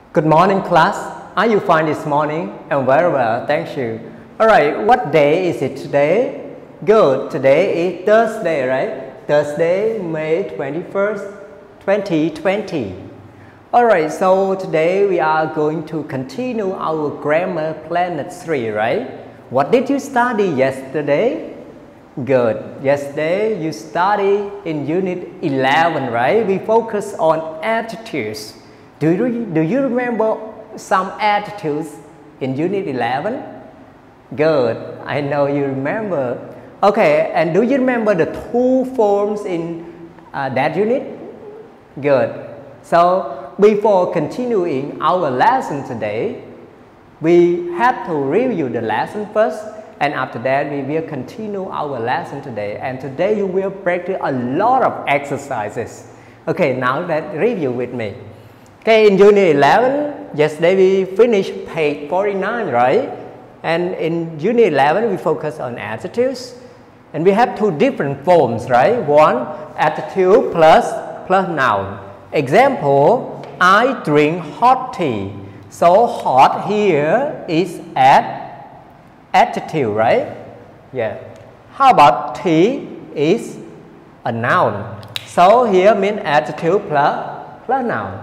Good morning, class. Are you fine this morning? I'm very well, thank you. Alright, what day is it today? Good, today is Thursday, right? Thursday, May 21st, 2020. Alright, so today we are going to continue our grammar planet 3, right? What did you study yesterday? Good. Yesterday you studied in unit 11, right? We focus on attitudes. Do you remember some attitudes in unit 11? Good. I know you remember. Okay, and do you remember the two forms in that unit? Good. So before continuing our lesson today, we have to review the lesson first, and after that we will continue our lesson today. And today you will practice a lot of exercises. Okay, now let's review with me. Okay, in unit 11, yesterday we finished page 49, right? And in unit 11 we focus on attitudes, and we have two different forms, right? One, attitude plus noun. Example, I drink hot tea. So hot here is attitude, right? Yeah. How about tea is a noun. So here means attitude plus noun.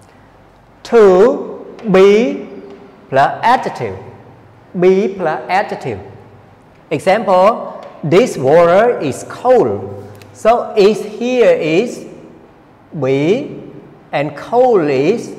To be plus attitude. Be plus attitude. Example, this water is cold. So is here is be, and cold is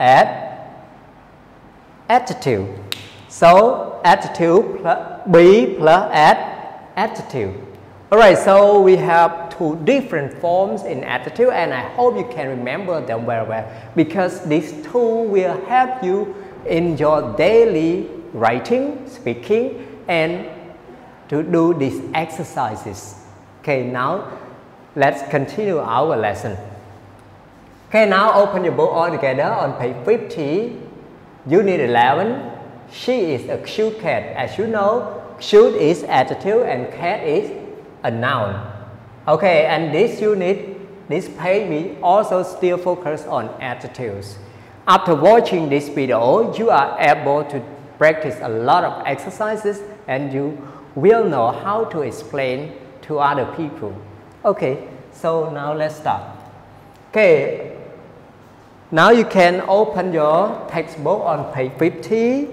attitude. So attitude plus be plus attitude. Alright, so we have two different forms in attitude, and I hope you can remember them very well, because these two will help you in your daily writing, speaking, and to do these exercises. Okay, now let's continue our lesson. Okay, now open your book all together on page 50, unit 11. She is a cute cat. As you know, cute is attitude and cat is a noun. Okay, and this unit, this page, we also still focus on attitudes. After watching this video, you are able to practice a lot of exercises, and you will know how to explain to other people. Okay, so now let's start. Okay, now you can open your textbook on page 50.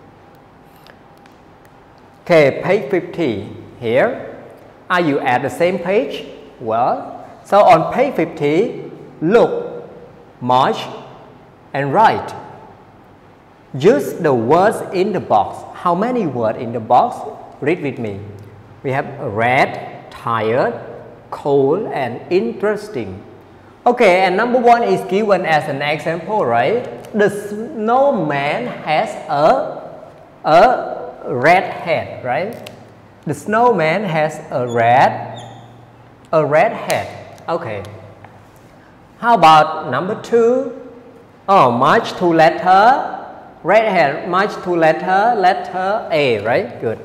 Okay, page 50 here. Are you at the same page? Well, so on page 50, look, march, and write. Use the words in the box. How many words in the box? Read with me. We have red, tired, cold, and interesting. Okay, and number one is given as an example, right? The snowman has a red head, right? The snowman has a red head. Okay. How about number two? Oh, march to letter, red head, march to letter A, right? Good.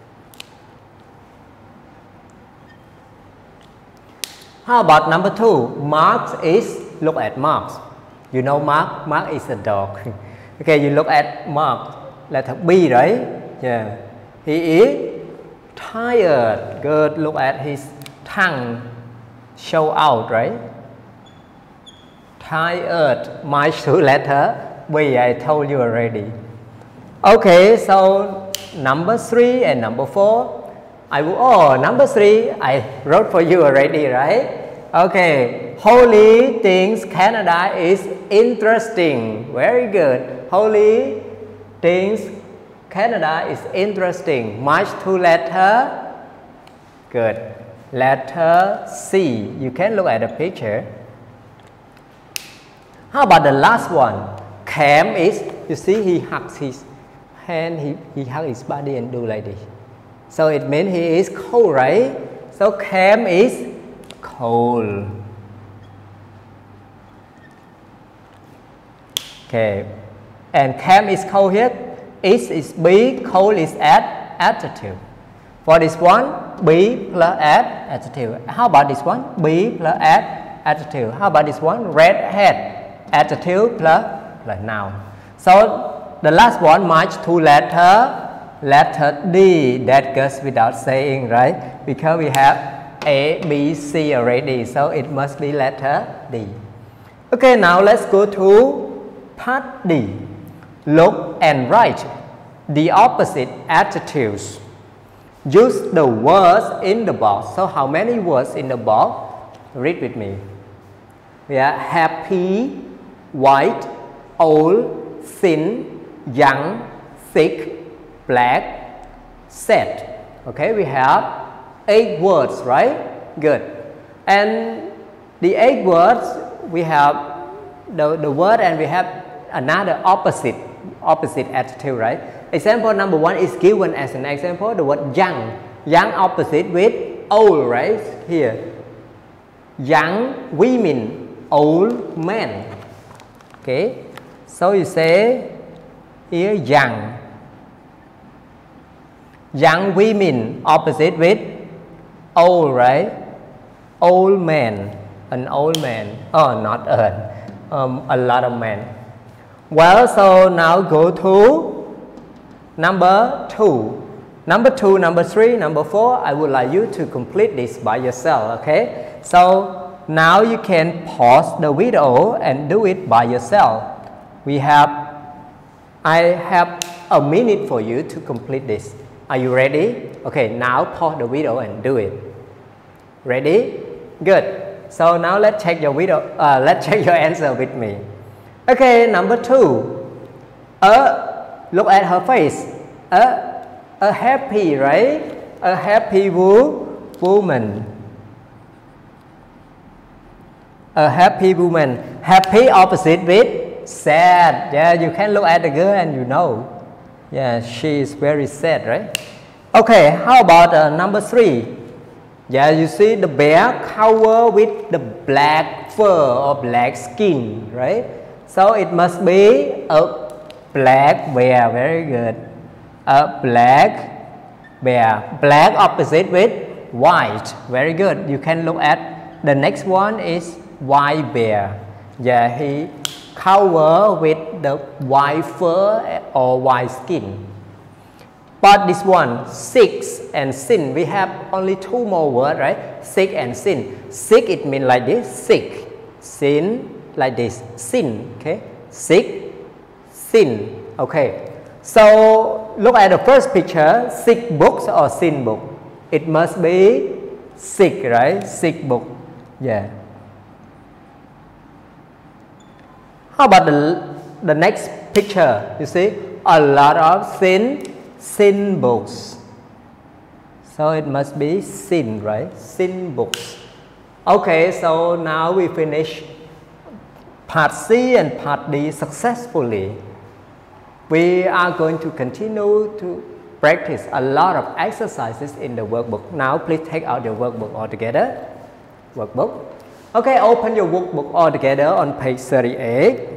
How about number two? Marx is, look at Marx. You know Marx? Marx is a dog. Okay, you look at Marx, letter B, right? Yeah. He is tired. Good. Look at his tongue show out, right? Tired. March to letter B, I told you already. Okay, so number 3 and number 4. Number 3 I wrote for you already, right? Okay, Holly thinks Canada is interesting. Very good. Holly thinks Canada is interesting. March to letter. Good. Letter C. You can look at the picture. How about the last one? Cam is, you see he hugs his hand, he hugs his body and do like this. So it means he is cold, right? So Cam is cold. Okay. And Cam is cold here. Is be, cold is attitude. For this one, be plus attitude. How about this one? Be plus attitude. How about this one? Red head. Attitude plus plus noun. So the last one match to letter D. That goes without saying, right? Because we have A, B, C already, so it must be letter D. Okay, now let's go to part D. Look and write the opposite adjectives. Use the words in the box. So how many words in the box? Read with me. We are happy, white, old, thin, young, thick, black, sad. Okay, we have 8 words, right? Good. And the 8 words, we have the word and we have another opposite adjective, right? Example number 1 is given as an example, the word young. Young opposite with old, right? Here. Young women, old men. Okay. So you say here young. Young women opposite with old, right? Old man. An old man. Oh, not a lot of men. Well, so now go to number 2. Number 2, number 3, number 4, I would like you to complete this by yourself, okay? So now you can pause the video and do it by yourself. I have a minute for you to complete this. Are you ready? Okay, now pause the video and do it. Ready? Good. So now let's check your video. Let's check your answer with me. Okay, number 2. Look at her face. A happy, right? A happy woman. A happy woman. Happy opposite with sad. Yeah, you can look at the girl and you know. Yeah, she is very sad, right? Okay, how about number 3? Yeah, you see the bear covered with the black fur or black skin, right? So it must be a black bear. Very good. A black bear. Black opposite with white. Very good. You can look at the next one is white bear. Yeah, he covered with the white fur or white skin. But this one, sick and sin, we have only 2 more words, right? Sick and sin. Sick, it means like this, sick. Sin, like this, sin, okay? Sick, sin, okay. So, look at the first picture, sick books or sin book. It must be sick, right? Sick book, yeah. How about the next picture? You see, a lot of sin books. So it must be sin, right? Sin books. Okay, so now we finish part C and part D successfully. We are going to continue to practice a lot of exercises in the workbook. Now please take out your workbook all together. Workbook. Okay, open your workbook all together on page 38.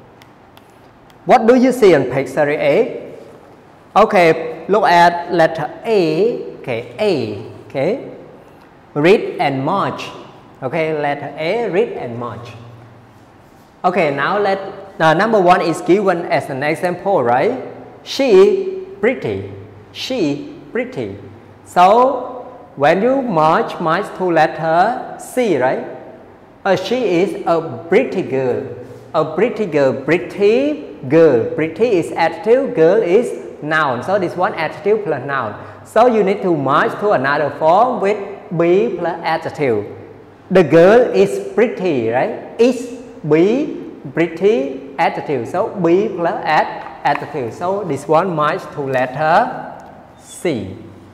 What do you see on page 38? Okay, look at letter A. Okay, A. Okay, read and march. Okay, letter A, read and march. Okay, now number 1 is given as an example, right? She pretty. She pretty. So when you march to letter C, right? She is a pretty girl. A pretty girl. Pretty girl. Pretty is adjective. Girl is noun. So this one adjective plus noun. So you need to march to another form with be plus adjective. The girl is pretty, right? Is be pretty adjective. So be plus adjective. So this one march to letter C.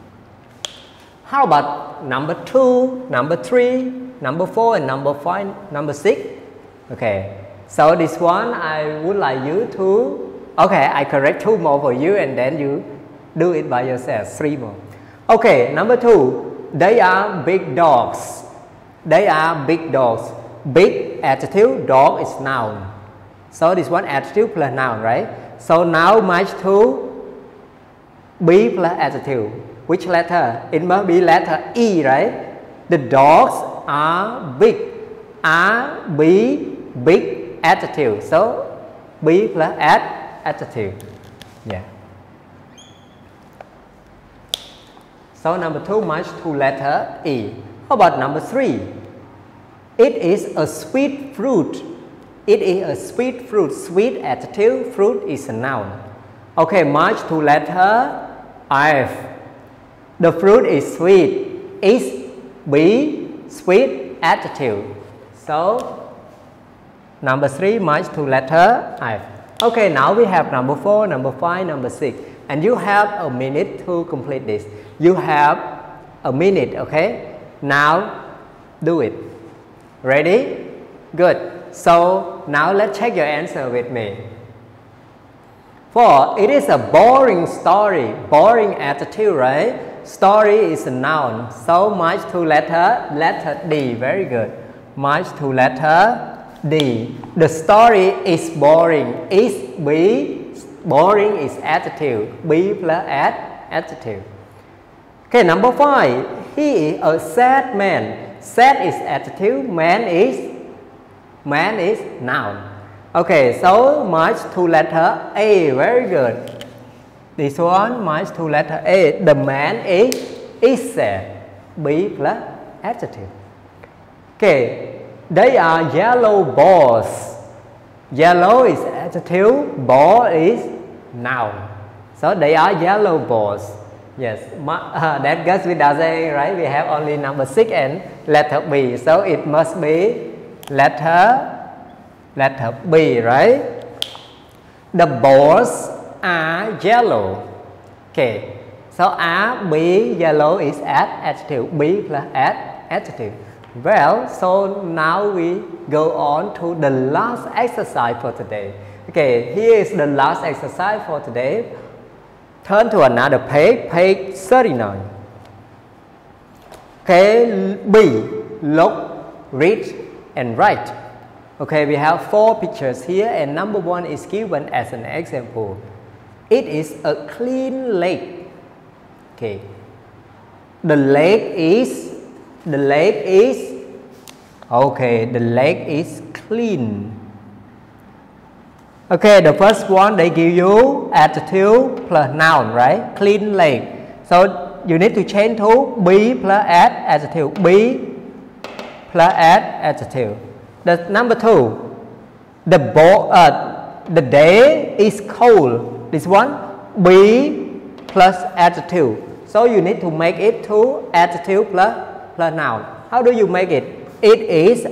How about number 2, number 3, number 4, and number 5, number 6? Okay. So this one I would like you to. Okay, I correct 2 more for you and then you do it by yourself, 3 more. Okay, number 2, they are big dogs. They are big dogs. Big adjective, dog is noun. So this one adjective plus noun, right? So now match to be plus adjective. Which letter? It must be letter E, right? The dogs are big. Are be big adjective. So be plus adjective. Yeah. So number 2 match to letter E. How about number 3? It is a sweet fruit. It is a sweet fruit. Sweet adjective, fruit is a noun. Okay, match to letter F. The fruit is sweet. Is be sweet adjective. So number 3 match to letter F. Okay, now we have number 4, number 5, number 6. And you have a minute to complete this. You have a minute, okay? Now do it. Ready? Good. So now let's check your answer with me. 4. It is a boring story. Boring adjective, right? Story is a noun. So match to letter D. Very good. Match to letter D. The story is boring. Is be. Boring is adjective. Be plus adjective. Okay, number 5. He is a sad man. Sad is adjective. Man is noun. Okay, so match to letter A. Very good. This one match to letter A. The man is sad. Be plus adjective. Okay, they are yellow balls. Yellow is adjective. Ball is noun. So they are yellow balls. Yes, that goes without saying, right? We have only number 6 and letter B. So it must be letter B, right? The balls are yellow. Okay, so are, be, yellow is adjective. Be plus adjective. Well, so now we go on to the last exercise for today. Okay, here is the last exercise for today. Turn to another page, page 39. Okay, B, look, read, and write. Okay, we have 4 pictures here, and number 1 is given as an example. It is a clean lake. Okay, the lake is clean. Okay, the first one they give you adjective plus noun, right? Clean lake. So you need to change to be plus adjective. Be plus adjective. The number 2, the day is cold. This one be plus adjective. So you need to make it to adjective plus noun. How do you make it? It is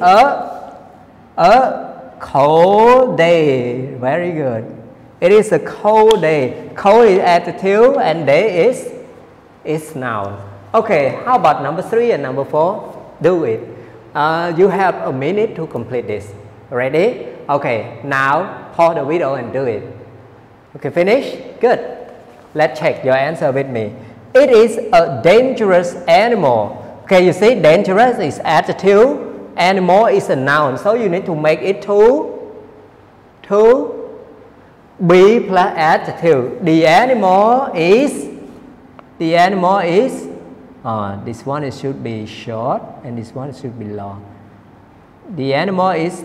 a cold day. Very good. It is a cold day. Cold is adjective and day is noun. Okay, how about number 3 and number 4? Do it. You have a minute to complete this. Ready? Okay, now pause the video and do it. Okay, finish? Good. Let's check your answer with me. It is a dangerous animal. Okay, you see dangerous is adjective. Animal is a noun, so you need to make it to be plus adjective. The animal is this one should be short and this one should be long. The animal is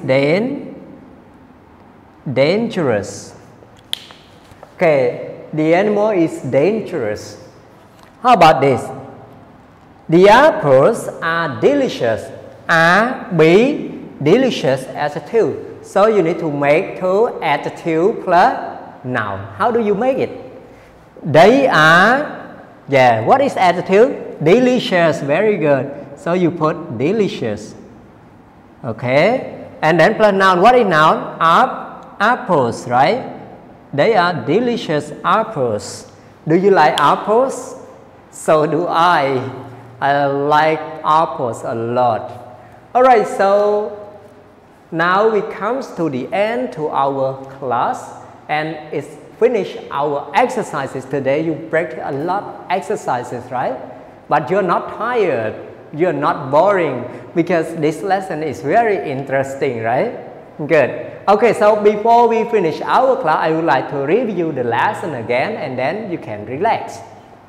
dangerous. Okay, the animal is dangerous. How about this? The apples are delicious. Be delicious adjective. So you need to make to adjective plus noun. How do you make it? They are, yeah, what is adjective? Delicious, very good. So you put delicious. Okay, and then plus noun, what is noun? Apples, right? They are delicious apples. Do you like apples? So do I. I like apples a lot. Alright, so now we come to the end to our class and it's finished our exercises today. You practice a lot of exercises, right? But you're not tired, you're not boring because this lesson is very interesting, right? Good. Okay, so before we finish our class, I would like to review the lesson again and then you can relax.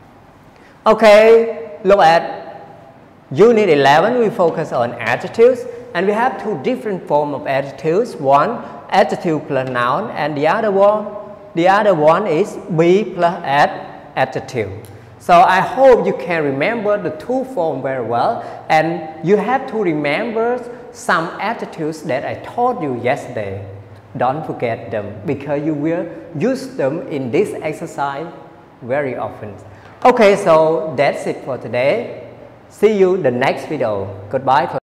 Okay, look at Unit 11, we focus on adjectives and we have 2 different forms of adjectives. One, adjective plus noun, and the other one is be plus adjective. So I hope you can remember the two forms very well, and you have to remember some adjectives that I taught you yesterday. Don't forget them because you will use them in this exercise very often. Okay, so that's it for today. See you the next video. Goodbye.